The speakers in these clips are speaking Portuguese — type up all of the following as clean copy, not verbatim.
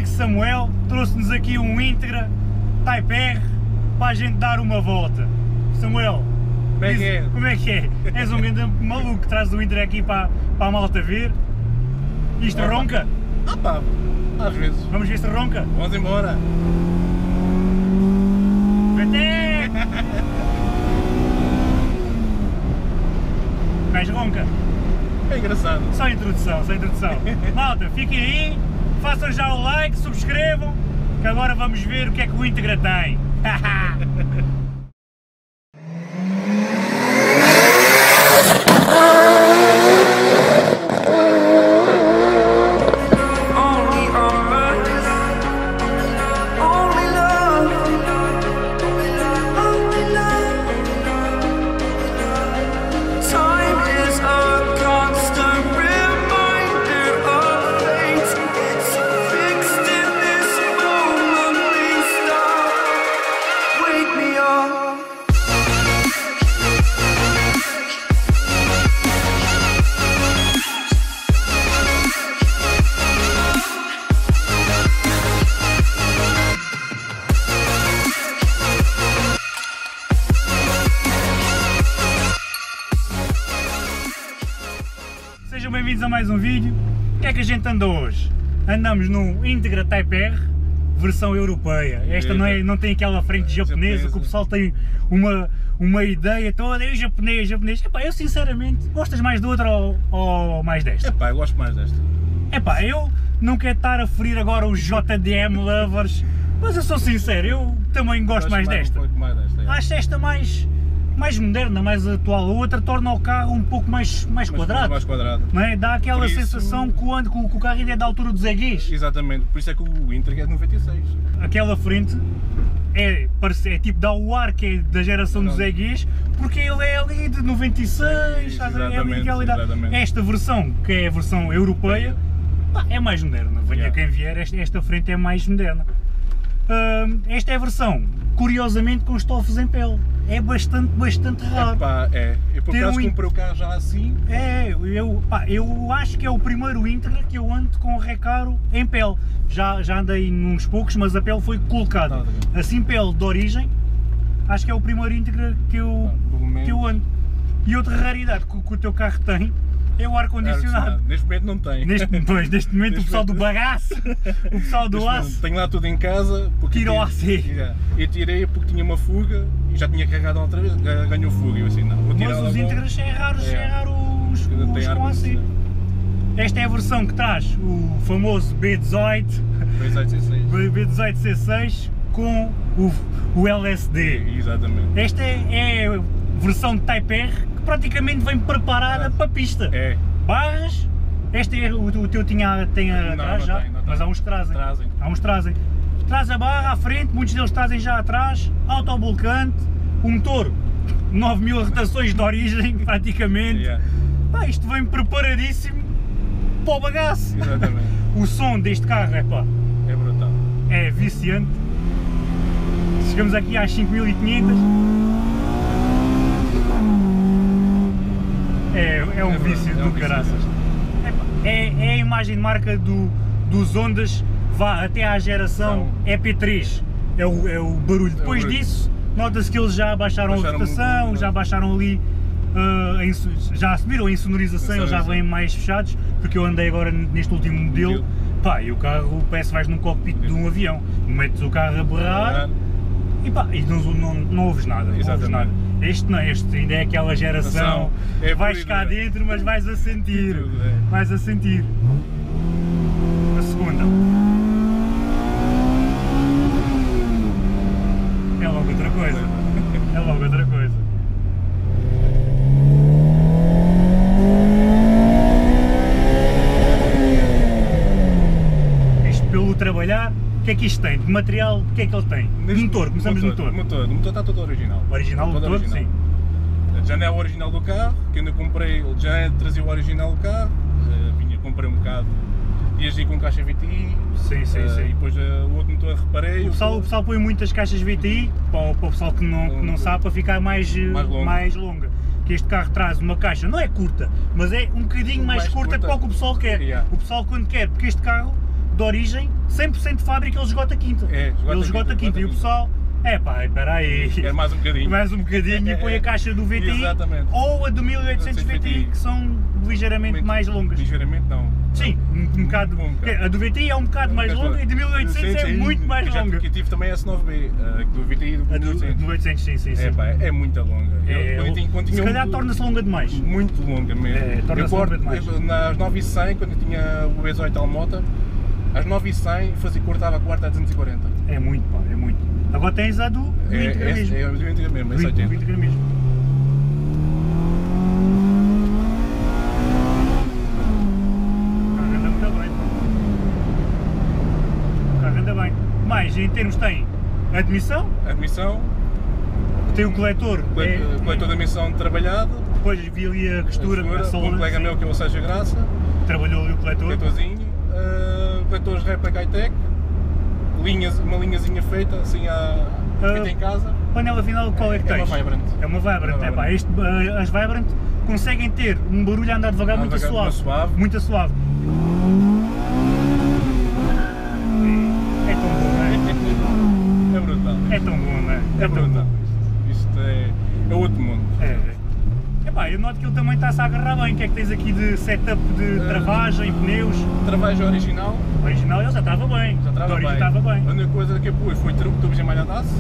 amigo Samuel trouxe-nos aqui um Integra Type R para a gente dar uma volta. Samuel, como é que é? Como é que é? És um grande maluco que traz o Integra aqui para a malta ver. Isto ronca? Ah pá, às vezes. Vamos ver se ronca? Vamos embora. Até! Mas ronca. É engraçado. Só introdução, só introdução. Malta, fiquem aí, façam já o like, subscrevam, que agora vamos ver o que é que o Integra tem. Sejam bem-vindos a mais um vídeo. O que é que a gente anda hoje? Andamos num Integra Type R, versão europeia. Esta não tem aquela frente japonesa, que o pessoal tem uma ideia toda, e japonês. Epá, eu sinceramente, gostas mais de outra ou mais desta? Epá, eu gosto mais desta. Epá, eu não quero estar a ferir agora os JDM lovers, mas eu sou sincero, eu também gosto mais desta. Acho esta mais moderna, mais atual. A outra torna o carro um pouco mais quadrado. Mais quadrado. Não é? Dá aquela sensação que o carro ainda é da altura dos Eguis. Exatamente, por isso é que o Integra é de 96. Aquela frente é tipo, dá o ar que é da geração dos Eguis, porque ele é ali de 96, exatamente. Esta versão, que é a versão europeia, é mais moderna. Venha quem vier, esta frente é mais moderna. Esta é a versão, curiosamente, com estofos em pele. É bastante raro. Epá, eu por acaso comprei o carro já assim. Eu acho que é o primeiro Integra que eu ando com o Recaro em pele. Já andei nos poucos, mas a pele foi colocada. Assim, pele de origem, acho que é o primeiro Integra que eu ando. E outra raridade que o teu carro tem é o ar-condicionado. Neste momento não tem. Neste momento o pessoal do bagaço, o pessoal do aço. Tenho lá tudo em casa. Tirou a AC. Eu tirei porque tinha uma fuga e já tinha carregado outra vez, ganhou fuga. Eu assim, não, vou tirar. Mas os Integras é raro os com AC. Esta é a versão que traz o famoso B18 C6 com o LSD. Exatamente. Esta é a versão de Type R que praticamente vem preparada para a pista. Barras, o teu tem atrás já, mas há uns que trazem. Há uns que trazem. Traz a barra à frente, muitos deles trazem já atrás, autoblocante, o motor 9000 rotações de origem praticamente. Isto vem preparadíssimo para o bagaço. Exatamente. O som deste carro é brutal. É viciante. Chegamos aqui às 5500. É um vício do caraças. É a imagem de marca dos Hondas, vá até à geração EP3, é o barulho. Depois disso, nota-se que eles já baixaram a rotação, já baixaram ali, já subiram a insonorização, eles já vêm mais fechados, porque eu andei agora neste último modelo, e o carro parece que vais num cockpit de um avião, metes o carro a berrar e não ouves nada. Este ainda é aquela geração, vais cá dentro, mas vais a sentir, A segunda é logo outra coisa. Isto pelo trabalhar, o que é que isto tem? De material, o que é que ele tem? Motor, começamos no motor. O motor está todo original. Original do motor, sim. Já não é o original do carro, que ainda comprei, já trazia o original do carro, comprei um bocado, dias com caixa VTI, sim. E depois o outro motor reparei. O pessoal põe muitas caixas VTI, para o pessoal que não sabe, para ficar mais longa. Que este carro traz uma caixa, não é curta, mas é um bocadinho mais curta para o que o pessoal quer. O pessoal quando quer, porque este carro de origem, 100% de fábrica ele esgota quinta. Ele esgota quinta. E o pessoal, espera aí. É mais um bocadinho. Mais um bocadinho e põe a caixa do VTI. Exatamente. Ou a do 1800 VTI, que são ligeiramente mais longas. Ligeiramente não. Sim, um bocado. A do VTI é um bocado mais longa e a de 1800 é muito mais longa. Porque eu tive também a S9B, do VTI e do 1800. A do 1800, sim. É muito longa. Se calhar torna-se longa demais. Muito longa mesmo. Torna-se longa demais. Nas 9,100, quando eu tinha o E18 Almota, às 9,100 cortava a quarta a 240. É muito, pá, é muito. Agora tens a do 20 gramismo. É a do 20 gramismo, é 80. 20 gramismo. Mais, em termos tem admissão, tem o coletor, coletor de admissão trabalhado, depois vi ali a costura, um colega meu que é o Sérgio Graça, trabalhou ali o coletor, coletorzinho, coletores réplica high-tech, uma linhazinha feita assim feita em casa. Panela final qual é que tens? É uma Vibrant. É uma Vibrant, as Vibrant conseguem ter um barulho a andar devagar muito suave. Muito suave. É tão bom, não é? É brutal. É tão bom, não é? É brutal. Isto é outro mundo. Eu noto que ele também está-se a agarrar bem. O que é que tens aqui de setup de travagem, pneus? Travagem original. Original ele já estava bem. Estava bem. A única coisa que eu pus foi tubos em malha de aço.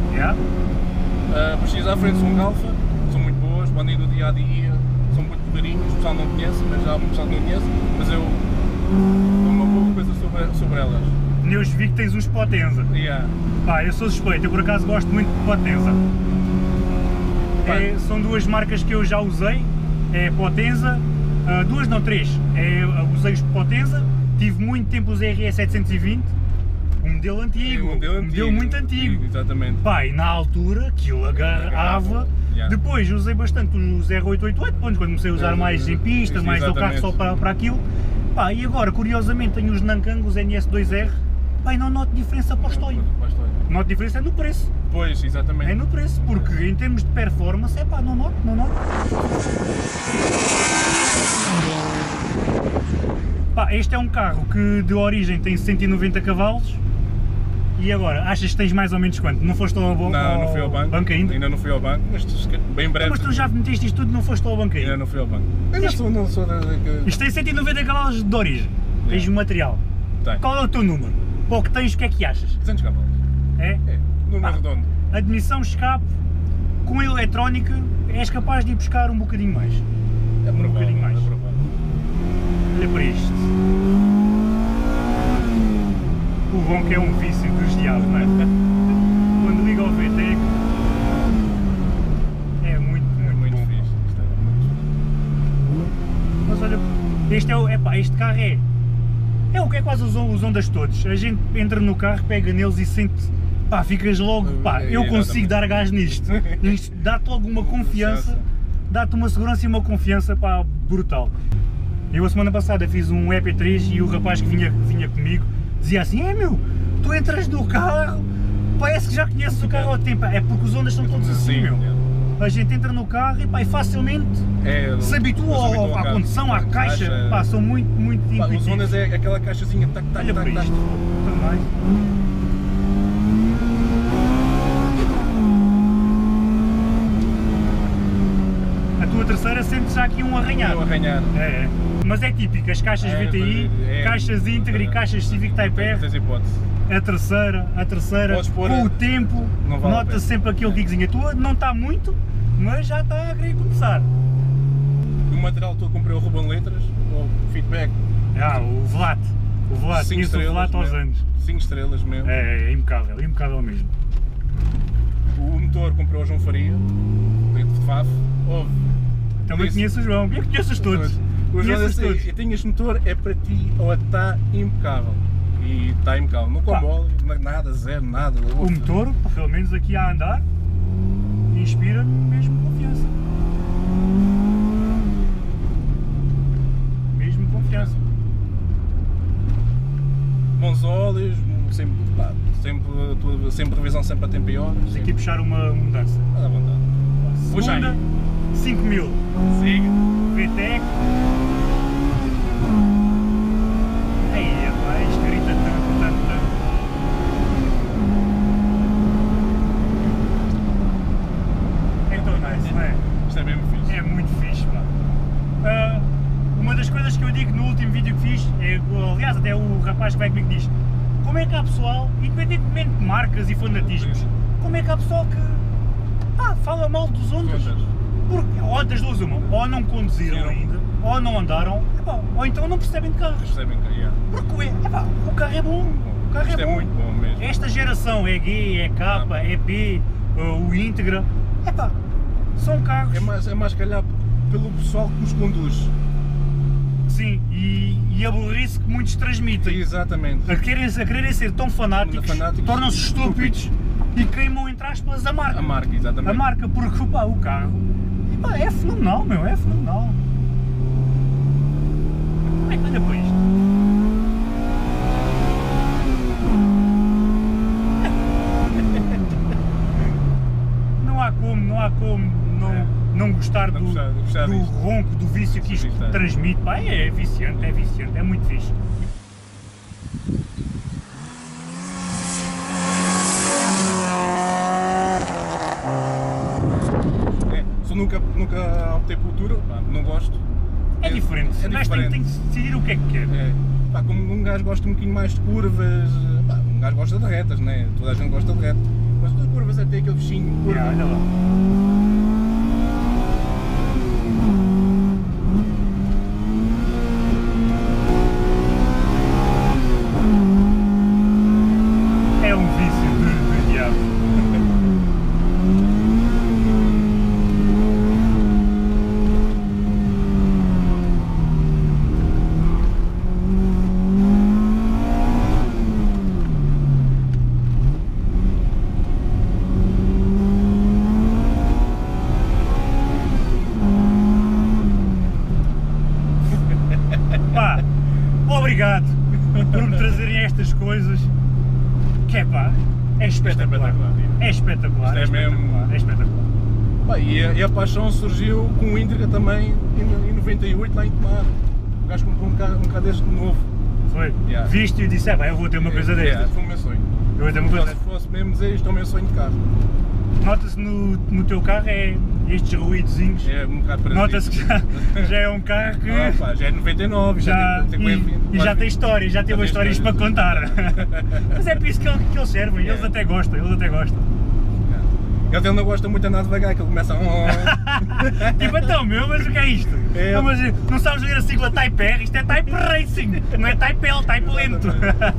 Precisa à frente são Galfa, são muito boas, podem ir do dia a dia, são muito poderinhos, o pessoal não conhece, mas já o pessoal não conhece, mas eu dou uma boa coisa sobre elas. Pneus vi que tens uns Potenza. Eu sou suspeito, eu por acaso gosto muito de Potenza. São duas marcas que eu já usei, é Potenza, duas não, três, usei os Potenza, tive muito tempo os RE720, um modelo antigo, um modelo muito antigo. Exatamente. E na altura aquilo agarrava. Depois usei bastante os R888, quando comecei a usar mais em pista, mais ao carro só para aquilo. E agora, curiosamente, tenho os Nankang, os NS2R, não noto diferença para o estoio. Noto diferença no preço. Pois, exatamente. É no preço, porque em termos de performance, não noto. Este é um carro que de origem tem 190 cavalos. E agora, achas que tens mais ou menos quanto? Não foste ao banco? Não fui ao banco ainda. Ainda não fui ao banco, mas bem breve. Mas tu já meteste isto tudo e não foste ao banco ainda? Ainda não fui ao banco. Não sou Isto tem 190 cavalos de origem. Tens o material. Qual é o teu número? Para o que tens, o que é que achas? 200 cavalos. É? Número redondo. Admissão, escape, com eletrónica, és capaz de ir buscar um bocadinho mais. É provável, bocadinho mais. É provável. Olha para isto. O ronco é um vício dos diabos, não é? Quando liga ao VTEC é muito bom. Fixe. Isto é muito... Mas olha, este carro é o que é quase os ondas todos. A gente entra no carro, pega neles e sente, ficas logo, eu consigo dar gás nisto. Isto dá-te logo uma confiança, dá-te uma segurança e uma confiança, brutal. Eu a semana passada fiz um EP3 e o rapaz que vinha comigo dizia assim, tu entras no carro, parece que já conheces o carro há tempo. É porque os ondas são todos assim, A gente entra no carro e facilmente se habitua à condução, à caixa, são muito intuitivos. Os ondas é aquela caixazinha, Olha para isto, também. A tua terceira sente já aqui um arranhar. Mas é típico, as caixas VTI, caixas Integra e caixas Civic Type R. A terceira, com o tempo, nota-se sempre aquele kickzinho. A tua não está muito, mas já está a querer começar. O material todo comprei o Ruben Letras, o feedback. O Velat. Conheço o Velat aos anos. 5 estrelas mesmo. É impecável mesmo. O motor comprei o João Faria, de FAF. Também conheço o João, eu conheço todos. O João disse, eu tenho este motor, é para ti, ou está impecável. E está impecável, no comboio, nada, zero, nada. O motor, pelo menos aqui a andar, inspira-me mesmo confiança. Mesmo confiança. Bons óleos, sempre revisão sempre a tempo e horas. Tem que puxar uma mudança. À vontade. Segunda, 5000. Siga. VTEC. Aí, isto grita é muito fixe, pá. Uma das coisas que eu digo no último vídeo que fiz, aliás até o rapaz que vai comigo diz, como é que há pessoal, independentemente de marcas e fanatismos, como é que há pessoal que fala mal dos Hondas? Porque, ou das duas uma, ou não conduziram ainda, ou não andaram, ou então não percebem de carros. Porque o carro é bom, o carro é bom. Muito bom mesmo. Esta geração é G, é K, é P, o Integra, são carros. É mais calhar pelo pessoal que os conduz. Sim, e a burrice que muitos transmitem. Exatamente. A quererem ser tão fanáticos tornam-se estúpidos e queimam, entre aspas, a marca. A marca, exatamente. A marca, porque o carro é fenomenal, meu, é fenomenal. Olha para isto. Não há como não gostar do ronco, do vício que isto transmite. Pá, é viciante, é muito fixe. Nunca optei por Turo, não gosto. É diferente, mas tem que decidir o que é que quer. Como um gajo gosta um bocadinho mais de curvas, um gajo gosta de retas, né? Toda a gente gosta de retas, mas de curvas até aquele bichinho de curva. Olha lá. É um vício de diabo. Obrigado por me trazerem estas coisas, que é espetacular. É espetacular. É espetacular. E a paixão surgiu com o Integra também em 98 lá em Tomar. O gajo comprou um carro deste novo. Foi? Viste e disse, eu vou ter uma coisa destas. Foi o meu sonho. Eu vou ter uma coisa. Se fosse mesmo dizer isto é o meu sonho de carro. Nota-se no teu carro estes ruídozinhos. É um bocado parecido. Nota-se que já é um carro que... já é 99, já tem histórias, já teve histórias para contar. Mas é por isso que eles servem, eles até gostam. Ele não gosta muito de andar devagar, que ele começa a... Tipo, então mas o que é isto? Mas não sabes ver a sigla Type R? Isto é Type Racing, não é Type L, Type Lento.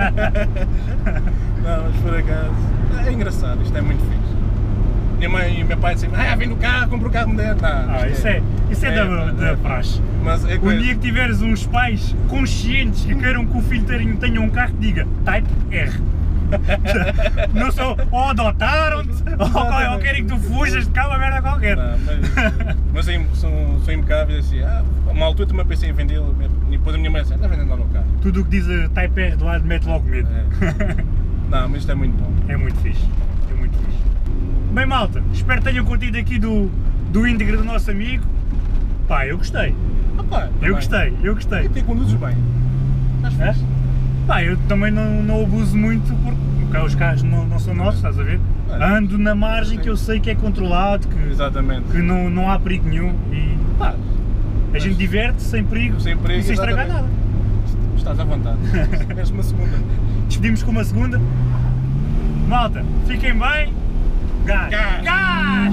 Não, mas por acaso, é engraçado, isto é muito fixe. Minha mãe e meu pai dizem, vem no carro, compra um carro moderno. Isso é da praxe. Mas um dia que tiveres uns pais conscientes que queiram que o filho tenha um carro que diga Type R. Não são, ou adotaram-te, ou querem que tu fujas de cá uma merda qualquer. Mas são impecáveis assim, uma altura também pensei em vendê-lo, e depois a minha mãe disse, está vendendo lá no carro. Tudo o que diz Type R do lado mete logo medo. Não, mas isto é muito bom. É muito fixe. Bem malta, espero que tenham curtido aqui do Integra do nosso amigo. Eu gostei. Eu gostei. E tu conduzes bem. Estás fixe? Eu também não abuso muito porque os carros não são nossos, estás a ver? Ando na margem que eu sei que é controlado, que não há perigo nenhum e a gente diverte sem perigo e sem estragar nada. Estás à vontade. És uma segunda. Despedimos com uma segunda. Malta, fiquem bem. Gás!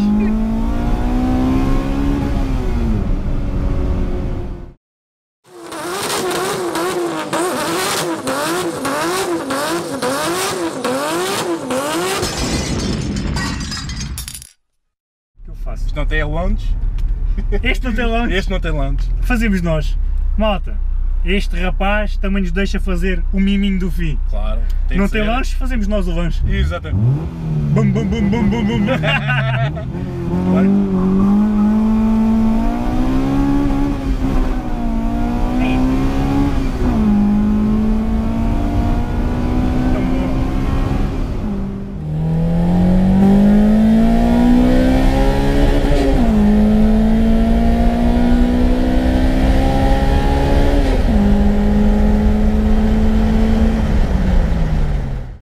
Isto não tem launch. Este não tem launch. Este não tem launch. Fazemos nós. Malta, este rapaz também nos deixa fazer o miminho do fim. Claro. Não tem lanche, fazemos nós o lanche. Exatamente. Bum bum bum bum bum bum.